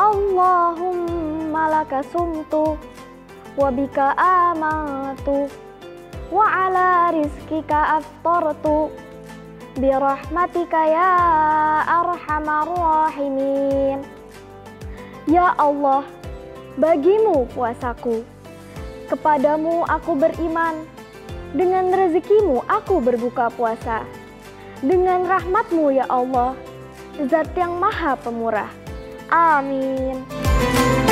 Allahumma laka sumtu wa bika amantu wa ala rizkika aftartu birahmatika ya arhamar rahimin. Ya Allah, bagimu puasaku, kepadamu aku beriman, dengan rezekimu aku berbuka puasa, dengan rahmatmu ya Allah, Zat yang Maha Pemurah. Amin.